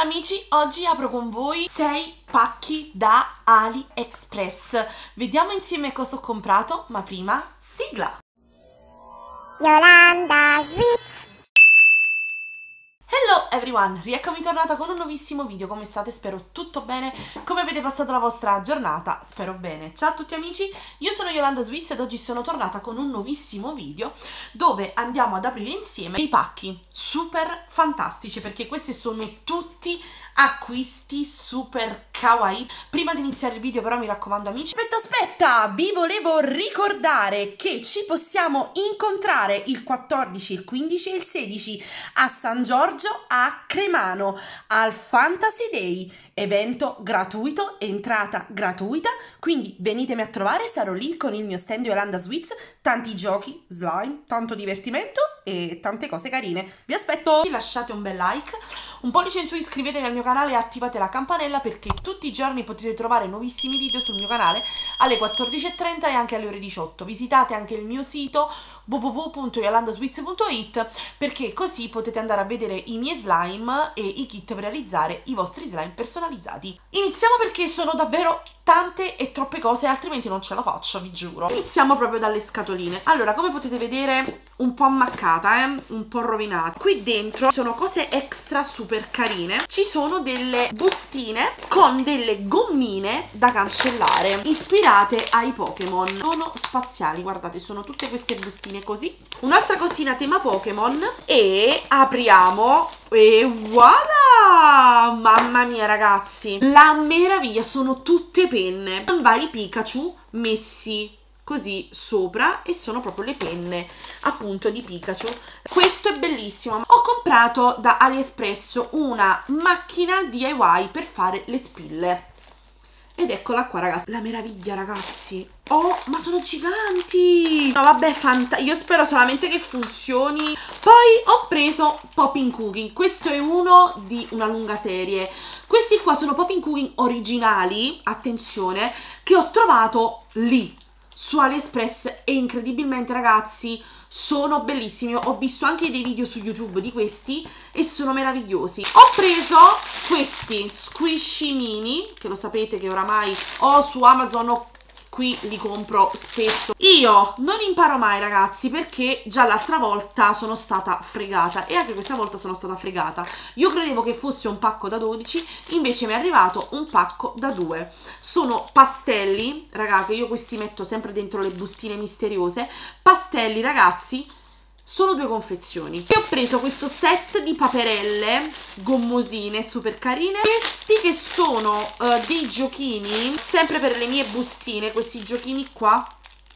Amici, oggi apro con voi 6 pacchi da AliExpress. Vediamo insieme cosa ho comprato, ma prima sigla! Yolanda Sweets. Hello everyone, rieccomi tornata con un nuovissimo video. Come state? Spero tutto bene. Come avete passato la vostra giornata? Spero bene. Ciao a tutti amici, io sono Yolanda Sweets ed oggi sono tornata con un nuovissimo video dove andiamo ad aprire insieme dei pacchi super fantastici, perché questi sono tutti acquisti super kawaii. Prima di iniziare il video però mi raccomando amici, aspetta, vi volevo ricordare che ci possiamo incontrare il 14, il 15 e il 16 a San Giorgio a Cremano al Fantasy Day, evento gratuito, entrata gratuita, quindi venitemi a trovare, sarò lì con il mio stand Yolanda Sweets, tanti giochi, slime, tanto divertimento e tante cose carine. Vi aspetto! Lasciate un bel like, un pollice in su, iscrivetevi al mio canale e attivate la campanella perché tutti i giorni potete trovare nuovissimi video sul mio canale alle 14:30 e anche alle ore 18. Visitate anche il mio sito www.yolandasweets.it perché così potete andare a vedere i miei slime e i kit per realizzare i vostri slime personalizzati. Iniziamo perché sono davvero tante e troppe cose, altrimenti non ce la faccio, vi giuro. Iniziamo proprio dalle scatoline. Allora, come potete vedere, un po' ammaccata, un po' rovinata. Qui dentro sono cose extra super carine. Ci sono delle bustine con delle gommine da cancellare ispirate ai Pokémon. Sono spaziali, guardate, sono tutte queste bustine così. Un'altra cosina tema Pokémon e apriamo e voilà! Mamma mia ragazzi, la meraviglia, sono tutte penne con vari Pikachu messi così sopra e sono proprio le penne appunto di Pikachu. Questo è bellissimo. Ho comprato da AliExpress una macchina DIY per fare le spille ed eccola qua ragazzi, la meraviglia ragazzi. Oh, ma sono giganti! No vabbè, io spero solamente che funzioni. Poi ho preso Popping Cooking, questo è uno di una lunga serie. Questi qua sono Popping Cooking originali, attenzione, che ho trovato lì su AliExpress e incredibilmente ragazzi sono bellissimi. Ho visto anche dei video su YouTube di questi e sono meravigliosi. Ho preso questi squishy mini, che lo sapete che oramai ho su Amazon, o qui li compro spesso. Io non imparo mai ragazzi, perché già l'altra volta sono stata fregata e anche questa volta sono stata fregata. Io credevo che fosse un pacco da 12, invece mi è arrivato un pacco da 2. Sono pastelli, ragazzi, io questi metto sempre dentro le bustine misteriose. Pastelli ragazzi, sono 2 confezioni. E ho preso questo set di paperelle gommosine super carine. Questi che sono dei giochini, sempre per le mie bustine, questi giochini qua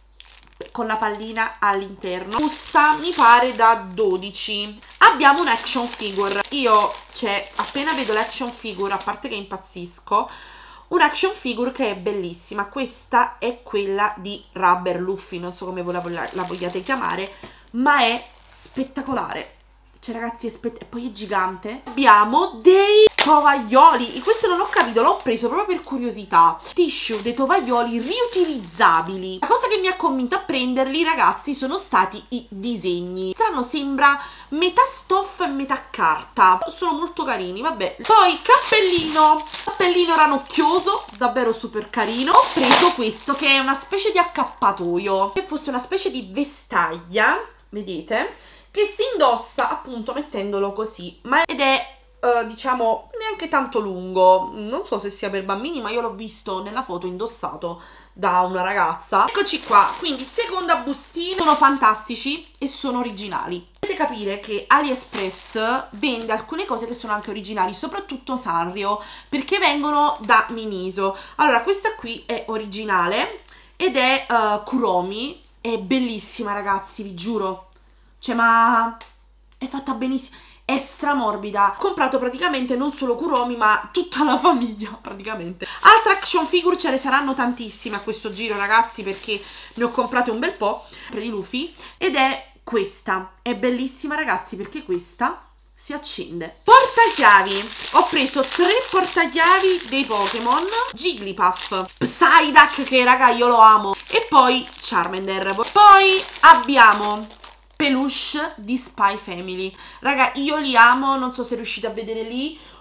con la pallina all'interno. Busta mi pare da 12. Abbiamo un action figure. Io, cioè, appena vedo l'action figure, a parte che impazzisco, un action figure che è bellissima. Questa è quella di Rubber Luffy, non so come voi la vogliate chiamare, ma è spettacolare. Cioè ragazzi è e poi è gigante. Abbiamo dei tovaglioli, questo non ho capito, l'ho preso proprio per curiosità. Tissue, dei tovaglioli riutilizzabili. La cosa che mi ha convinto a prenderli ragazzi sono stati i disegni. Strano, sembra metà stoffa e metà carta, sono molto carini, vabbè. Poi cappellino ranocchioso, davvero super carino. Ho preso questo che è una specie di accappatoio, che fosse una specie di vestaglia, vedete, che si indossa appunto mettendolo così, ed è diciamo neanche tanto lungo, non so se sia per bambini, ma io l'ho visto nella foto indossato da una ragazza. Eccoci qua, quindi seconda bustina. Sono fantastici e sono originali. Dovete capire che AliExpress vende alcune cose che sono anche originali, soprattutto Sanrio, perché vengono da Miniso. Allora questa qui è originale ed è Kuromi, è bellissima ragazzi, vi giuro. Cioè, ma è fatta benissimo, è stramorbida. Ho comprato praticamente non solo Kuromi, ma tutta la famiglia praticamente. Altre action figure ce ne saranno tantissime a questo giro ragazzi, perché ne ho comprate un bel po', per di Luffy, ed è questa. È bellissima ragazzi perché questa si accende. Portachiavi, ho preso 3 portachiavi dei Pokémon, Jigglypuff, Psyduck che raga io lo amo, e poi Charmander. Poi abbiamo peluche di Spy Family. Raga, io li amo, non so se riuscite a vedere lì,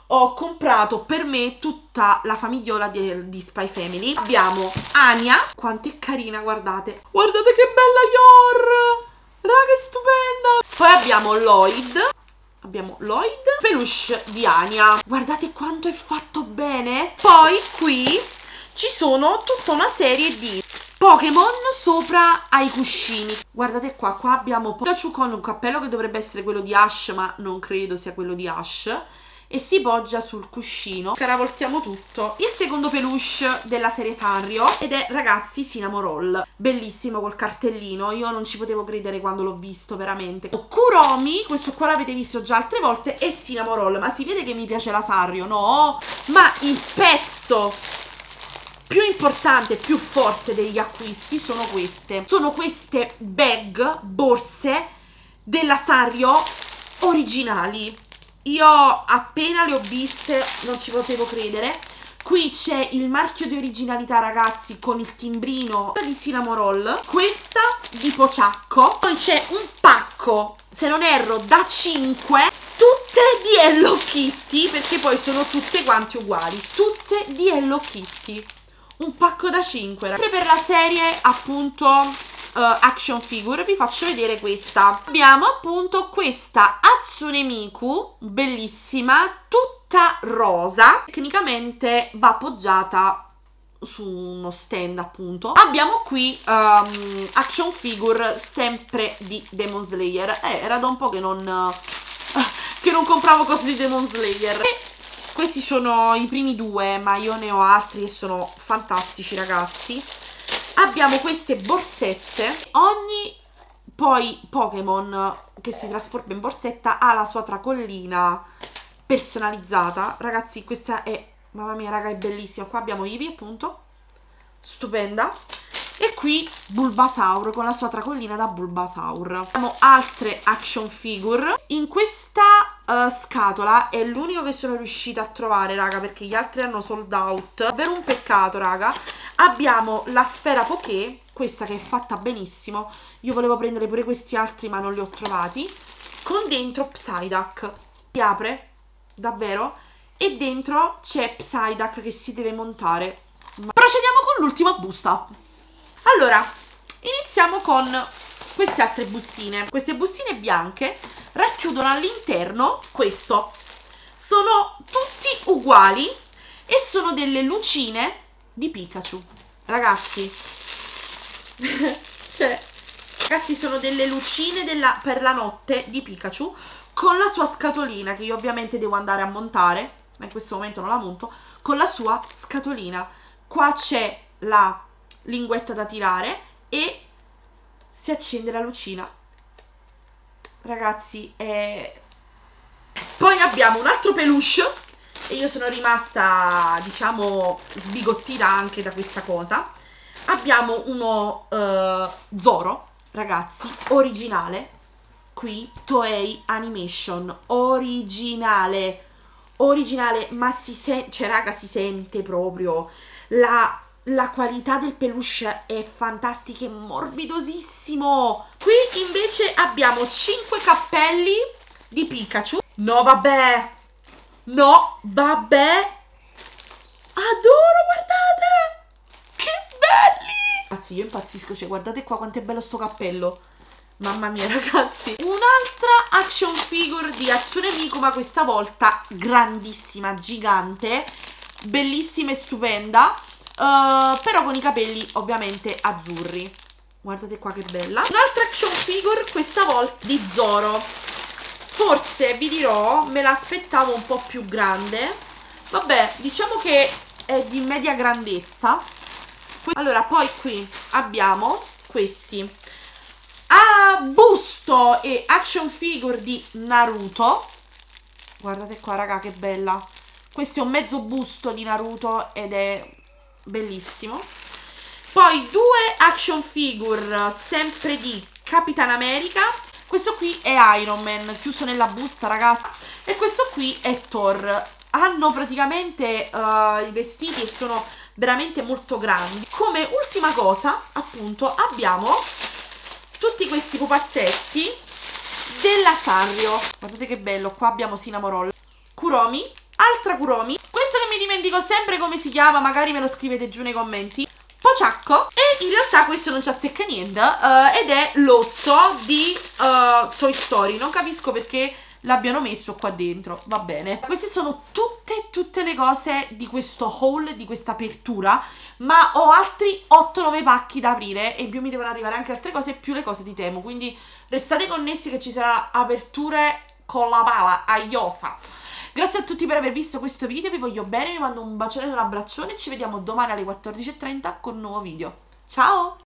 ho comprato per me tutta la famigliola di Spy Family. Abbiamo Anya, quanto è carina, guardate. Guardate che bella Yor! Raga, è stupenda! Poi abbiamo Lloyd. Peluche di Anya. Guardate quanto è fatto bene. Poi qui ci sono tutta una serie di Pokémon sopra ai cuscini. Guardate qua, qua abbiamo Pikachu con un cappello che dovrebbe essere quello di Ash, ma non credo sia quello di Ash, e si poggia sul cuscino. Caravoltiamo tutto. Il secondo peluche della serie Sanrio, ed è, ragazzi, Cinnamoroll. Bellissimo col cartellino, io non ci potevo credere quando l'ho visto, veramente. Kuromi, questo qua l'avete visto già altre volte, e Cinnamoroll, ma si vede che mi piace la Sanrio, no? Ma il pezzo più importante, più forte degli acquisti sono queste. Sono queste bag, borse della Sanrio originali. Io appena le ho viste non ci potevo credere. Qui c'è il marchio di originalità, ragazzi, con il timbrino di Cinnamoroll. Questa di Pociacco. Poi c'è un pacco, se non erro, da 5, tutte di Hello Kitty, perché poi sono tutte quante uguali. Tutte di Hello Kitty. Un pacco da 5. Sempre per la serie, appunto, action figure, vi faccio vedere questa. Abbiamo appunto questa Hatsune Miku, bellissima, tutta rosa. Tecnicamente va appoggiata su uno stand, appunto. Abbiamo qui action figure sempre di Demon Slayer. Era da un po' che non compravo cose di Demon Slayer. E questi sono i primi due, ma io ne ho altri e sono fantastici, ragazzi. Abbiamo queste borsette. Ogni poi Pokémon che si trasforma in borsetta ha la sua tracollina personalizzata. Ragazzi, questa è, mamma mia, raga, è bellissima. Qua abbiamo Eevee, appunto, stupenda. E qui Bulbasaur con la sua tracollina da Bulbasaur. Abbiamo altre action figure. In questa scatola è l'unico che sono riuscita a trovare, raga, perché gli altri hanno sold out. Davvero un peccato, raga. Abbiamo la sfera Poké, questa che è fatta benissimo. Io volevo prendere pure questi altri, ma non li ho trovati. Con dentro Psyduck. Si apre, davvero, e dentro c'è Psyduck che si deve montare. Procediamo con l'ultima busta. Allora, iniziamo con queste altre bustine. Queste bustine bianche racchiudono all'interno questo. Sono tutti uguali e sono delle lucine di Pikachu. Ragazzi, cioè, ragazzi, sono delle lucine per la notte di Pikachu con la sua scatolina, che io ovviamente devo andare a montare, ma in questo momento non la monto, con la sua scatolina. Qua c'è la linguetta da tirare e si accende la lucina. Ragazzi, poi abbiamo un altro peluche e io sono rimasta, diciamo, sbigottita anche da questa cosa. Abbiamo uno Zoro, ragazzi, originale. Qui Toei Animation, originale, ma si sente, cioè, raga, si sente proprio la qualità del peluche è fantastica, è morbidosissimo. Qui invece abbiamo 5 cappelli di Pikachu. No, vabbè, no, vabbè, adoro, guardate, che belli. Ragazzi, io impazzisco, cioè, guardate qua quanto è bello sto cappello. Mamma mia, ragazzi. Un'altra action figure di Hatsune Miku, ma questa volta grandissima, gigante, bellissima e stupenda, però con i capelli ovviamente azzurri. Guardate qua che bella. Un'altra action figure, questa volta di Zoro. Forse, vi dirò, me l'aspettavo un po' più grande. Vabbè, diciamo che è di media grandezza. Allora, poi qui abbiamo questi a busto e action figure di Naruto. Guardate qua, raga, che bella. Questo è un mezzo busto di Naruto ed è bellissimo. Poi 2 action figure sempre di Capitan America. Questo qui è Iron Man chiuso nella busta, ragazzi, e questo qui è Thor. Hanno praticamente i vestiti e sono veramente molto grandi. Come ultima cosa, appunto, abbiamo tutti questi pupazzetti della Sanrio. Guardate che bello. Qua abbiamo Cinnamoroll, Kuromi, Altra Kuromi. Questo che mi dimentico sempre come si chiama, magari me lo scrivete giù nei commenti. Pociacco. E in realtà questo non ci azzecca niente, ed è l'ozzo di Toy Story. Non capisco perché l'abbiano messo qua dentro, va bene. Queste sono tutte le cose di questo haul, di questa apertura, ma ho altri 8-9 pacchi da aprire e in più mi devono arrivare anche altre cose, più le cose di Temu, quindi restate connessi che ci sarà aperture con la pala aiosa. Grazie a tutti per aver visto questo video, vi voglio bene, vi mando un bacione e un abbraccione e ci vediamo domani alle 14:30 con un nuovo video. Ciao!